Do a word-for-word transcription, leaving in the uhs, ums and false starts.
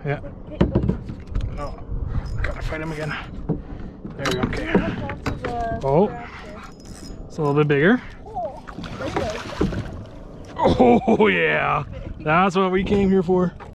Yeah. Oh, gotta fight him again. There we go. Okay. Oh, it's a little bit bigger. Oh yeah, that's what we came here for.